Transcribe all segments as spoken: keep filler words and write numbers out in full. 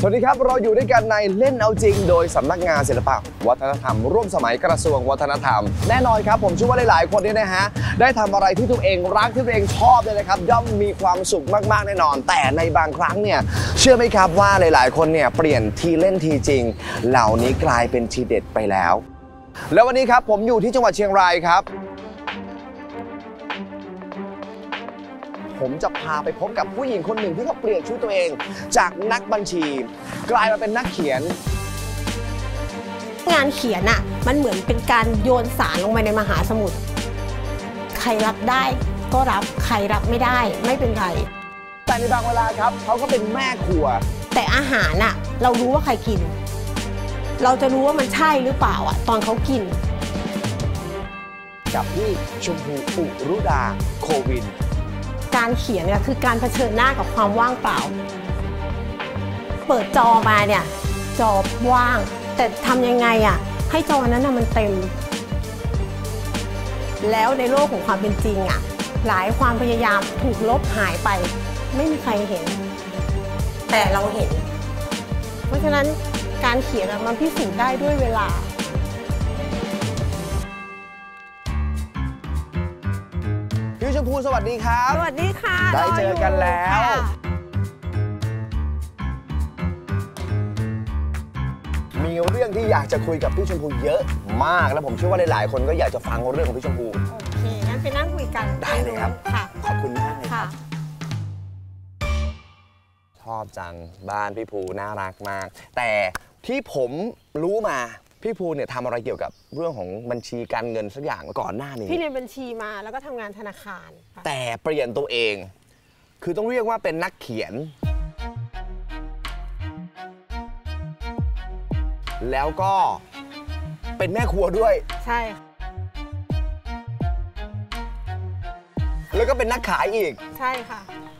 สวัสดีครับเราอยู่ด้วยกันในเล่นเอาจริงโดยสำนักงานศิลปะวัฒนธรรมร่วมสมัยกระทรวงวัฒนธรรมแน่นอนครับผมเชื่อว่าหลายๆคนเนี่ยนะฮะได้ทำอะไรที่ตัวเองรักที่ตัวเองชอบเลยนะครับย่อมมีความสุขมากๆแน่นอนแต่ในบางครั้งเนี่ยเชื่อไหมครับว่าหลายๆคนเนี่ยเปลี่ยนทีเล่นทีจริงเหล่านี้กลายเป็นทีเด็ดไปแล้วแล้ววันนี้ครับผมอยู่ที่จังหวัดเชียงรายครับผมจะพาไปพบกับผู้หญิงคนหนึ่งที่เขาเปลี่ยนชีวิตตัวเองจากนักบัญชีกลายมาเป็นนักเขียนงานเขียนอ่ะมันเหมือนเป็นการโยนสารลงไปในมหาสมุทรใครรับได้ก็รับใครรับไม่ได้ไม่เป็นไรแต่ในบางเวลาครับเขาก็เป็นแม่ครัวแต่อาหารอ่ะเรารู้ว่าใครกินเราจะรู้ว่ามันใช่หรือเปล่าอ่ะตอนเขากินกับพี่ชมพูอุรุดาโควินการเขียนเนี่ยคือการเผชิญหน้ากับความว่างเปล่าเปิดจอมาเนี่ยจอว่างแต่ทำยังไงอ่ะให้จอนั้นน่ะมันเต็มแล้วในโลกของความเป็นจริงอ่ะหลายความพยายามถูกลบหายไปไม่มีใครเห็นแต่เราเห็นเพราะฉะนั้นการเขียนมันพิสูจน์ได้ด้วยเวลาพี่ชมพูสวัสดีครับสวัสดีค่ะได้เจอกันแล้วมีเรื่องที่อยากจะคุยกับพี่ชมพูเยอะมากแล้วผมเชื่อว่าหลายๆคนก็อยากจะฟังเรื่องของพี่ชมพูโอเคงั้นไปนั่งคุยกันได้เลยครับค่ะขอบคุณมากเลยค่ะชอบจังบ้านพี่ภูน่ารักมากแต่ที่ผมรู้มาพี่ภูเนี่ยทำอะไรเกี่ยวกับเรื่องของบัญชีการเงินสักอย่างก่อนหน้านี้พี่เรียนบัญชีมาแล้วก็ทำงานธนาคารแต่เปลี่ยนตัวเองคือต้องเรียกว่าเป็นนักเขียนแล้วก็เป็นแม่ครัวด้วยใช่แล้วก็เป็นนักขายอีกใช่ค่ะ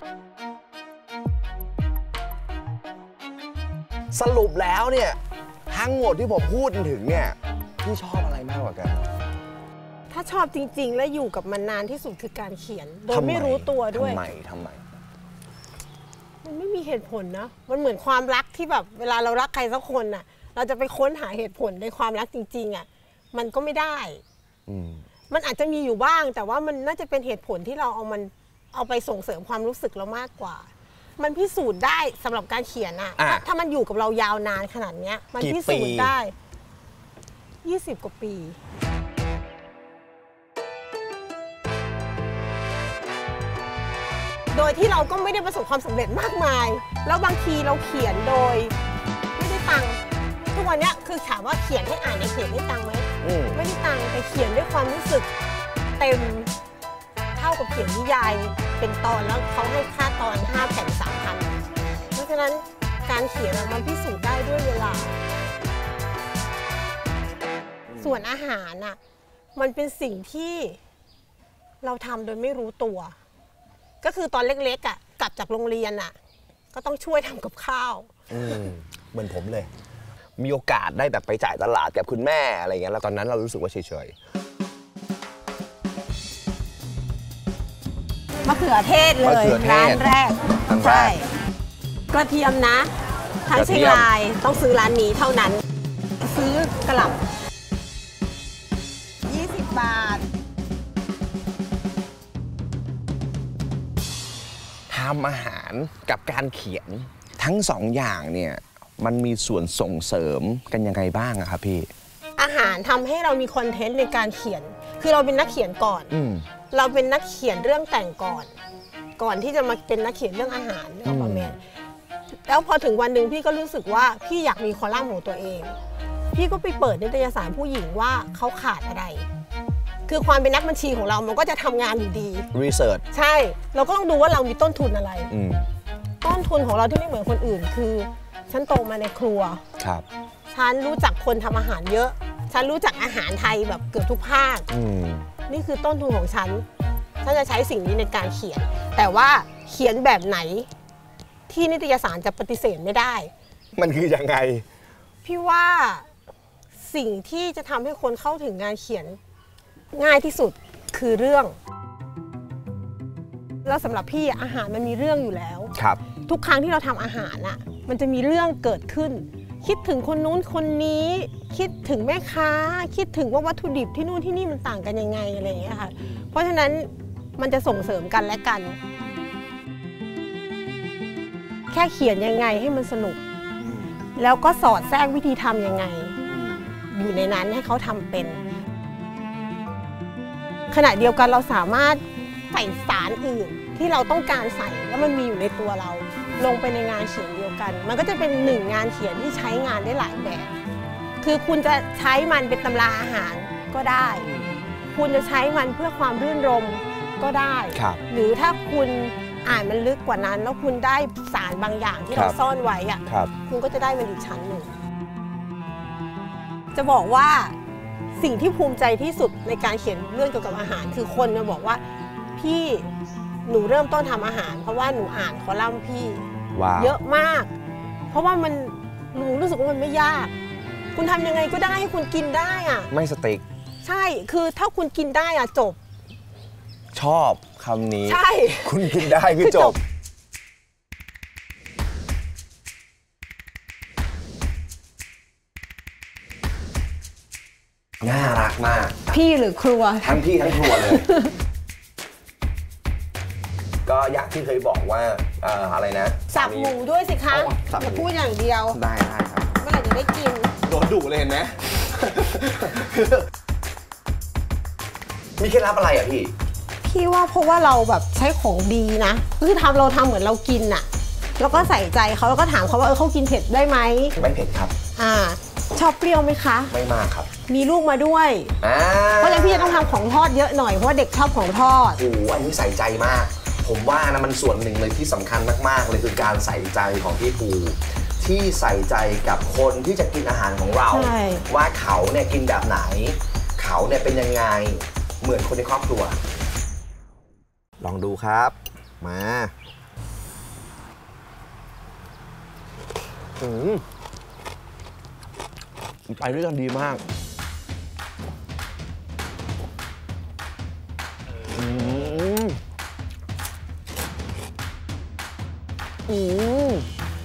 สรุปแล้วเนี่ยทั้งหมดที่ผมพูดถึงเนี่ยพี่ชอบอะไรมากกว่ากันถ้าชอบจริงๆและอยู่กับมันนานที่สุดคือการเขียนโดยไม่รู้ตัวด้วยทำไมทำไมมันไม่มีเหตุผลนะมันเหมือนความรักที่แบบเวลาเรารักใครสักคนน่ะเราจะไปค้นหาเหตุผลในความรักจริงๆอ่ะมันก็ไม่ได้มันอาจจะมีอยู่บ้างแต่ว่ามันน่าจะเป็นเหตุผลที่เราเอามันเอาไปส่งเสริมความรู้สึกเรามากกว่ามันพิสูจน์ได้สำหรับการเขียนอะถ้ามันอยู่กับเรายาวนานขนาดนี้มันพิสูจน์ได้ยี่สิบกว่าปีโดยที่เราก็ไม่ได้ประสบความสำเร็จมากมายแล้วบางทีเราเขียนโดยไม่ได้ตังค์ทุกวันนี้คือถามว่าเขียนให้อ่านในเพจได้ตังค์ไหมไม่ได้ตังค์แต่เขียนด้วยความรู้สึกเต็มเท่ากับเขียนนิยายเป็นตอนแล้วเขาให้ค่าตอนห้าแผ่นสามพันเพราะฉะนั้นการเขียนมันพิสูจน์ได้ด้วยเวลาส่วนอาหารน่ะมันเป็นสิ่งที่เราทำโดยไม่รู้ตัวก็คือตอนเล็กๆอ่ะกลับจากโรงเรียนอ่ะก็ต้องช่วยทำกับข้าวเหมือนผมเลยมีโอกาสได้แบบไปจ่ายตลาดกับคุณแม่อะไรเงี้ยแล้วตอนนั้นเรารู้สึกว่าเฉยมะเขือเทศเลยร้านแรกใช่กระเทียมนะทั้งเชียงรายต้องซื้อร้านนี้เท่านั้นซื้อกระหล่ำยี่สิบบาททำอาหารกับการเขียนทั้งสองอย่างเนี่ยมันมีส่วนส่งเสริมกันยังไงบ้างอะครับพี่อาหารทำให้เรามีคอนเทนต์ในการเขียนคือเราเป็นนักเขียนก่อนเราเป็นนักเขียนเรื่องแต่งก่อนก่อนที่จะมาเป็นนักเขียนเรื่องอาหารเอาประมาณแล้วพอถึงวันหนึ่งพี่ก็รู้สึกว่าพี่อยากมีคอลัมน์ของตัวเองพี่ก็ไปเปิดนิตยสารผู้หญิงว่าเขาขาดอะไรคือความเป็นนักบัญชีของเรามันก็จะทำงานอยู่ดีรีเสิร์ชใช่เราก็ต้องดูว่าเรามีต้นทุนอะไรต้นทุนของเราที่ไม่เหมือนคนอื่นคือฉันโตมาในครัวครับฉันรู้จักคนทำอาหารเยอะฉันรู้จักอาหารไทยแบบเกือบทุกภาคนี่คือต้นทุนของฉันฉันจะใช้สิ่งนี้ในการเขียนแต่ว่าเขียนแบบไหนที่นิตยสารจะปฏิเสธไม่ได้มันคือยังไงพี่ว่าสิ่งที่จะทำให้คนเข้าถึงงานเขียนง่ายที่สุดคือเรื่องแล้วสำหรับพี่อาหารมันมีเรื่องอยู่แล้วครับทุกครั้งที่เราทำอาหารอะมันจะมีเรื่องเกิดขึ้น คิดถึงคนนู้นคนนี้คิดถึงแม่ค้าคิดถึงว่าวัตถุดิบที่นู่นที่นี่มันต่างกันยังไงอะไรอย่างเงี้ยค่ะเพราะฉะนั้นมันจะส่งเสริมกันและกันแค่เขียนยังไงให้มันสนุกแล้วก็สอดแทรกวิธีทำยังไงอยู่ในนั้นให้เขาทำเป็นขณะเดียวกันเราสามารถใส่สารอื่นที่เราต้องการใส่แล้วมันมีอยู่ในตัวเราลงไปในงานเขียนเดียวกันมันก็จะเป็นหนึ่งงานเขียนที่ใช้งานได้หลายแบบคือคุณจะใช้มันเป็นตำราอาหารก็ได้คุณจะใช้มันเพื่อความรื่นรมก็ได้หรือถ้าคุณอ่านมันลึกกว่านั้นแล้วคุณได้สารบางอย่างที่เราซ่อนไว้อะคุณก็จะได้มันอีกชั้นหนึ่งจะบอกว่าสิ่งที่ภูมิใจที่สุดในการเขียนเรื่องเกี่ยวกับอาหารคือคนจะบอกว่าพี่หนูเริ่มต้นทำอาหารเพราะว่าหนูอ่านคอลัมน์พี่เยอะมากเพราะว่ามันหนูรู้สึกว่ามันไม่ยากคุณทำยังไงก็ได้ให้คุณกินได้อะไม่สติ๊กใช่คือถ้าคุณกินได้อะจบชอบคำนี้ใช่คุณกินได้คือจบน่ารักมากพี่หรือครัวทั้งพี่ทั้งครัวเลยก็อย่างที่เคยบอกว่าอะไรนะสับหมูด้วยสิคะอย่าพูดอย่างเดียวได้ได้ครับเมื่อไหร่จะได้กินโดนดุเลยเห็นไหมมีเคล็ดลับอะไรอ่ะพี่พี่ว่าเพราะว่าเราแบบใช้ของดีนะคือทำเราทำเหมือนเรากินอะแล้วก็ใส่ใจเขาแล้วก็ถามเขาว่าเออเขากินเผ็ดได้ไหมไม่เผ็ดครับอ่าชอบเปรี้ยวไหมคะไม่มากครับมีลูกมาด้วยเพราะฉะนั้นพี่จะต้องทำของทอดเยอะหน่อยเพราะว่าเด็กชอบของทอดโอ้โหอันนี้ใส่ใจมากผมว่านะมันส่วนหนึ่งเลยที่สำคัญมากๆเลยคือการใส่ใจของพี่ภูที่ใส่ใจกับคนที่จะกินอาหารของเราว่าเขาเนี่ยกินแบบไหนเขาเนี่ยเป็นยังไงเหมือนคนในครอบครัวลองดูครับมาอืมไปด้วยกันดีมากอืมอืม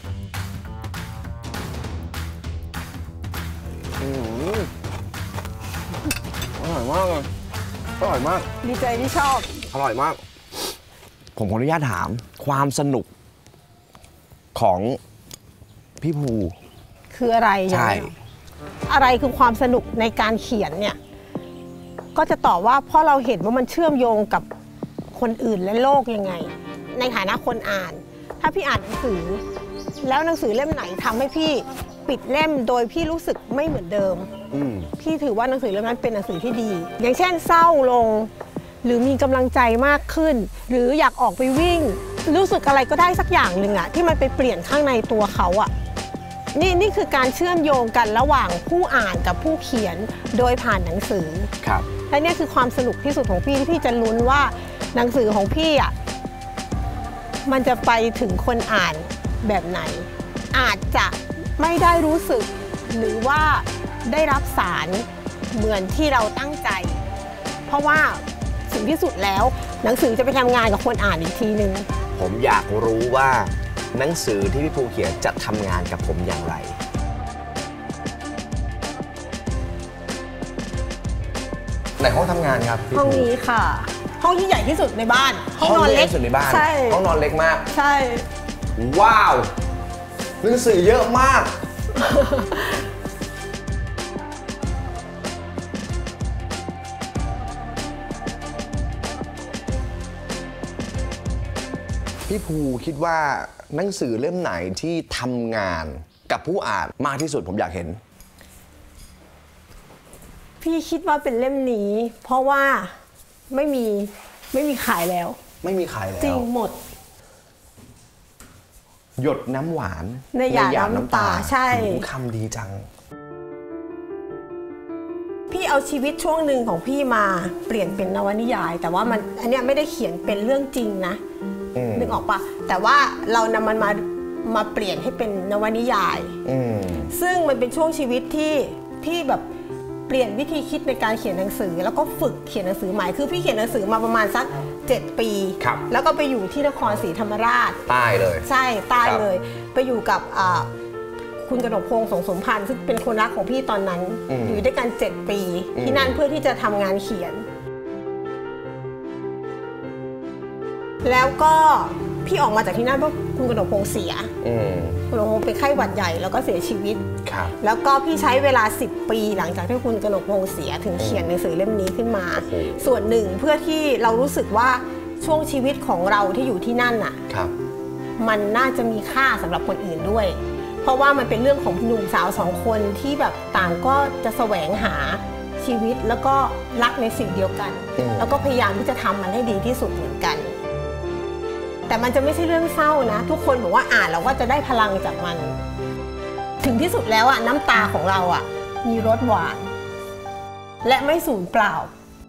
อืมอร่อยมากเลยอร่อยมากดีใจที่ชอบอร่อยมากผมขออนุญาตถามความสนุกของพี่ภูคืออะไรใช่อะไรคือความสนุกในการเขียนเนี่ยก็จะตอบว่าเพราะเราเห็นว่ามันเชื่อมโยงกับคนอื่นและโลกยังไงในฐานะคนอ่านถ้าพี่อ่านหนังสือแล้วหนังสือเล่มไหนทำให้พี่ปิดเล่มโดยพี่รู้สึกไม่เหมือนเดิมพี่ถือว่าหนังสือเล่มนั้นเป็นหนังสือที่ดีอย่างเช่นเศร้าลงหรือมีกำลังใจมากขึ้นหรืออยากออกไปวิ่งรู้สึกอะไรก็ได้สักอย่างหนึ่งอะที่มันไปเปลี่ยนข้างในตัวเขาอะนี่นี่คือการเชื่อมโยงกันระหว่างผู้อ่านกับผู้เขียนโดยผ่านหนังสือครับและนี่คือความสนุกที่สุดของพี่ที่พี่จะลุ้นว่าหนังสือของพี่อะมันจะไปถึงคนอ่านแบบไหนอาจจะไม่ได้รู้สึกหรือว่าได้รับสารเหมือนที่เราตั้งใจเพราะว่าสิ่งที่สุดแล้วหนังสือจะไปทำงานกับคนอ่านอีกทีนึงผมอยากรู้ว่าหนังสือที่พี่ภูเขียนจะทำงานกับผมอย่างไรในห้องทำงานครับห้องนี้ค่ะห้องที่ใหญ่ที่สุดในบ้านห้องนอนเล็กสุดในบ้านใช่ห้องนอนเล็กมากใช่ว้าวหนังสือเยอะมากพี่ภูคิดว่าหนังสือเล่มไหนที่ทำงานกับผู้อ่านมากที่สุดผมอยากเห็นพี่คิดว่าเป็นเล่มนี้เพราะว่าไม่มีไม่มีขายแล้วไม่มีขายแล้วจริงหมดหยดน้ำหวานในหยาดน้ำตาใช่คำดีจังพี่เอาชีวิตช่วงหนึ่งของพี่มาเปลี่ยนเป็นนวนิยายแต่ว่ามันอันเนี้ยไม่ได้เขียนเป็นเรื่องจริงนะนึกออกปะแต่ว่าเรานำมันมามาเปลี่ยนให้เป็นนวนิยายซึ่งมันเป็นช่วงชีวิตที่พี่แบบเปลี่ยนวิธีคิดในการเขียนหนังสือแล้วก็ฝึกเขียนหนังสือใหม่คือพี่เขียนหนังสือมาประมาณสักเจ็ดปีแล้วก็ไปอยู่ที่นครศรีธรรมราชใต้เลยใช่ใต้เลยไปอยู่กับคุณกนกพงษ์สงสมพันธ์ซึ่งเป็นคนรักของพี่ตอนนั้นอยู่ด้วยกันเจ็ดปีที่นั่นเพื่อที่จะทำงานเขียนแล้วก็พี่ออกมาจากที่นั่นเพราะคุณกนกพงษ์เสียคุณกนกพงษ์เป็นไข้หวัดใหญ่แล้วก็เสียชีวิตแล้วก็พี่ใช้เวลาสิบปีหลังจากที่คุณกนกพงษ์เสียถึงเขียนหนังสือเล่มนี้ขึ้นมาส่วนหนึ่งเพื่อที่เรารู้สึกว่าช่วงชีวิตของเราที่อยู่ที่นั่นน่ะมันน่าจะมีค่าสำหรับคนอื่นด้วยเพราะว่ามันเป็นเรื่องของหนุ่มสาวสองคนที่แบบต่างก็จะแสวงหาชีวิตแล้วก็รักในสิ่งเดียวกันแล้วก็พยายามที่จะทำมันให้ดีที่สุดเหมือนกันแต่มันจะไม่ใช่เรื่องเศร้านะทุกคนบอกว่าอ่านแล้วก็จะได้พลังจากมันถึงที่สุดแล้วอ่ะน้ำตาของเราอ่ะมีรสหวานและไม่สูญเปล่า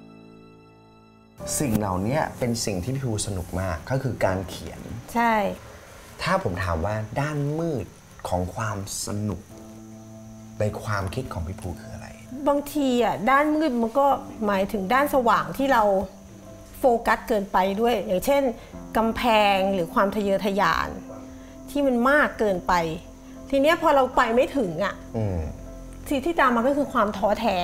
สิ่งเหล่านี้เป็นสิ่งที่พี่ภูสนุกมากก็คือการเขียนใช่ถ้าผมถามว่าด้านมืดของความสนุกในความคิดของพี่ภูคืออะไรบางทีอ่ะด้านมืดมันก็หมายถึงด้านสว่างที่เราโฟกัสเกินไปด้วยอย่างเช่นกำแพงหรือความทะเยอทะยานที่มันมากเกินไปทีเนี้ยพอเราไปไม่ถึงอ่ะสิ่งที่ตามมาก็คือความท้อแท้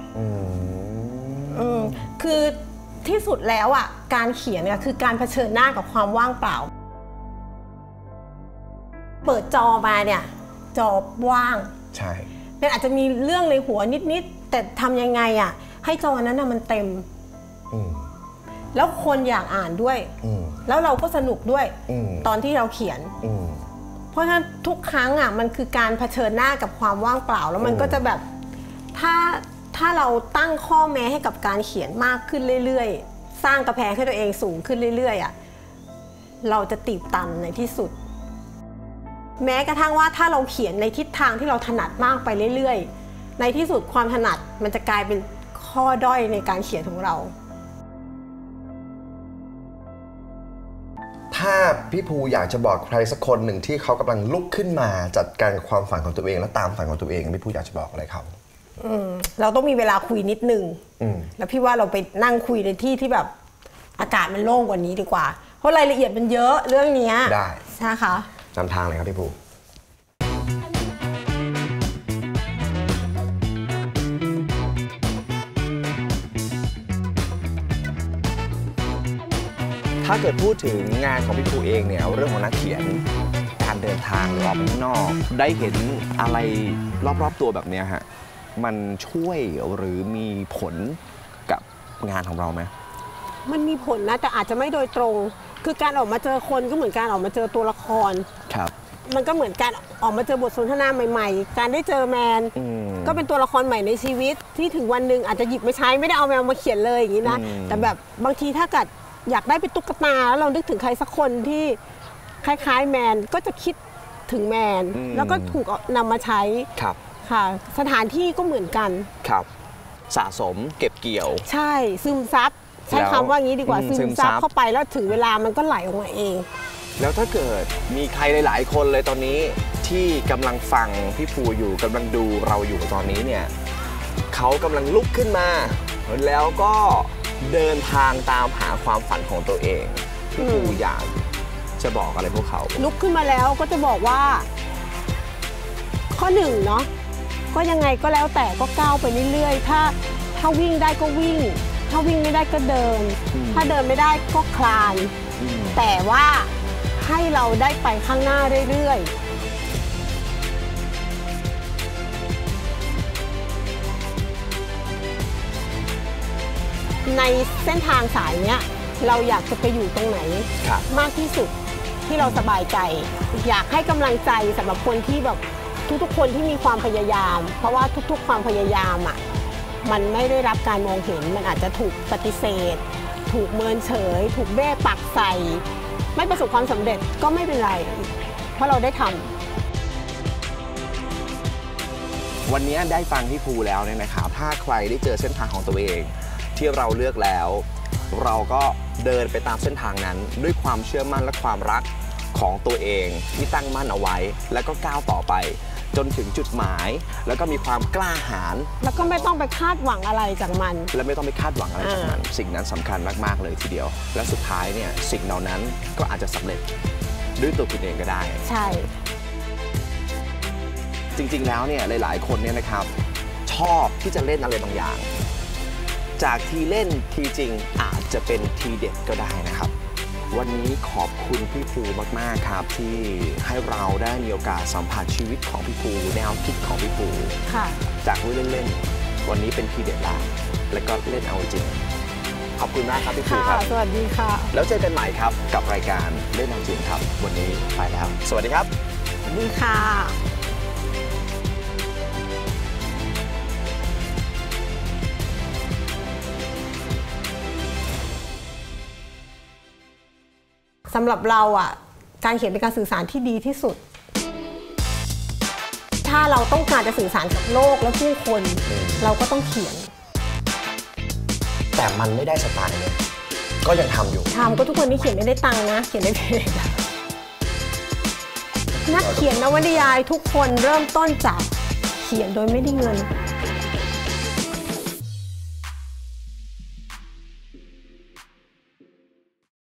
คือที่สุดแล้วอ่ะการเขียนเนี่ยคือการเผชิญหน้ากับความว่างเปล่าเปิดจอมาเนี่ยจอว่างใช่มันอาจจะมีเรื่องในหัวนิดๆแต่ทำยังไงอ่ะให้จอนั้นน่ะมันเต็มแล้วคนอยากอ่านด้วยแล้วเราก็สนุกด้วยตอนที่เราเขียนเพราะฉะนั้นทุกครั้งอ่ะมันคือการเผชิญหน้ากับความว่างเปล่าแล้วมันก็จะแบบถ้าถ้าเราตั้งข้อแม้ให้กับการเขียนมากขึ้นเรื่อยๆสร้างกระแพงให้ตัวเองสูงขึ้นเรื่อยๆอ่ะเราจะตีบตันในที่สุดแม้กระทั่งว่าถ้าเราเขียนในทิศทางที่เราถนัดมากไปเรื่อยๆในที่สุดความถนัดมันจะกลายเป็นข้อด้อยในการเขียนของเราถ้าพี่ภูอยากจะบอกใครสักคนหนึ่งที่เขากำลังลุกขึ้นมาจัดการความฝันของตัวเองและตามฝันของตัวเองพี่ภูอยากจะบอกอะไรเขาเราต้องมีเวลาคุยนิดนึงแล้วพี่ว่าเราไปนั่งคุยในที่ที่แบบอากาศมันโล่งกว่านี้ดีกว่าเพราะรายละเอียดมันเยอะเรื่องนี้ได้ใช่คะนำทางเลยครับพี่ภูถ้าเกิดพูดถึงงานของพี่ภูเองเนี่ยเรื่องของนักเขียนการเดินทางหรือออกไปข้างนอกได้เห็นอะไรรอบๆตัวแบบนี้ฮะมันช่วยหรือมีผลกับงานของเราไหมมันมีผลนะแต่อาจจะไม่โดยตรงคือการออกมาเจอคนก็เหมือนการออกมาเจอตัวละครครับมันก็เหมือนการออกมาเจอบทสนทนาใหม่ๆการได้เจอแมนก็เป็นตัวละครใหม่ในชีวิตที่ถึงวันหนึ่งอาจจะหยิบมาใช้ไม่ได้เอาแมวมาเขียนเลยอย่างนี้นะแต่แบบบางทีถ้าเกิดอยากได้เป็นตุ๊กตาแล้วเรานึกถึงใครสักคนที่คล้ายๆแมนก็จะคิดถึงแมนแล้วก็ถูกนำมาใช้ครับค่ะสถานที่ก็เหมือนกันครับสะสมเก็บเกี่ยวใช่ซึมซับใช้คำว่างี้ดีกว่าซึมซับเข้าไปแล้วถึงเวลามันก็ไหลออกมาเองแล้วถ้าเกิดมีใครหลายๆคนเลยตอนนี้ที่กำลังฟังพี่ภูอยู่กำลังดูเราอยู่ตอนนี้เนี่ยเขากำลังลุกขึ้นมาแล้วก็เดินทางตามหาความฝันของตัวเองพี่ภูอยากจะบอกอะไรพวกเขาลุกขึ้นมาแล้วก็จะบอกว่าข้อหนึ่งเนาะก็ยังไงก็แล้วแต่ก็ก้าวไปเรื่อยๆถ้าถ้าวิ่งได้ก็วิ่งถ้าวิ่งไม่ได้ก็เดินถ้าเดินไม่ได้ก็คลานแต่ว่าให้เราได้ไปข้างหน้าเรื่อยๆในเส้นทางสายเนี้ยเราอยากจะไปอยู่ตรงไหนมากที่สุดที่เราสบายใจอยากให้กำลังใจสำหรับคนที่แบบทุกๆคนที่มีความพยายามเพราะว่าทุกๆความพยายามอ่ะมันไม่ได้รับการมองเห็นมันอาจจะถูกปฏิเสธถูกเมินเฉยถูกเบ้ปักใส่ไม่ประสบความสำเร็จก็ไม่เป็นไรเพราะเราได้ทำวันนี้ได้ฟังพี่ภูแล้วเนี่ยนะครับถ้าใครได้เจอเส้นทางของตัวเองที่เราเลือกแล้วเราก็เดินไปตามเส้นทางนั้นด้วยความเชื่อมั่นและความรักของตัวเองที่ตั้งมั่นเอาไว้แล้วก็ก้าวต่อไปจนถึงจุดหมายแล้วก็มีความกล้าหาญแล้วก็ไม่ต้องไปคาดหวังอะไรจากมันและไม่ต้องไปคาดหวังอะไรจากมันสิ่งนั้นสำคัญมากๆเลยทีเดียวและสุดท้ายเนี่ยสิ่งเหล่านั้นก็อาจจะสำเร็จด้วยตัวคุณเองก็ได้ใช่จริงๆแล้วเนี่ยหลายๆคนเนี่ยนะครับชอบที่จะเล่นอะไรบางอย่างจากทีเล่นทีจริงอาจจะเป็นทีเด็ดก็ได้นะครับวันนี้ขอบคุณพี่ภูมากๆครับที่ให้เราได้มีโอกาสสัมผัสชีวิตของพี่ภูแนวคิดของพี่ภูจากเล่นๆวันนี้เป็นทีเด็ดละแล้วก็เล่นเอาจริงขอบคุณมากครับพี่ภูครับสวัสดีค่ะแล้วเจอกันใหม่ครับกับรายการเล่นเอาจริงครับวันนี้ไปแล้วสวัสดีครับสวัสดีค่ะสำหรับเราอ่ะการเขียนเป็นการสื่อสารที่ดีที่สุดถ้าเราต้องการจะสื่อสารกับโลกและผู้คนเราก็ต้องเขียนแต่มันไม่ได้สไตล์เลยก็ยังทำอยู่ทำก็ทุกคนนี้เขียนไม่ได้ตังค์นะเขียนได้เพจนักเขียนนวนิยายทุกคนเริ่มต้นจากเขียนโดยไม่ได้เงิน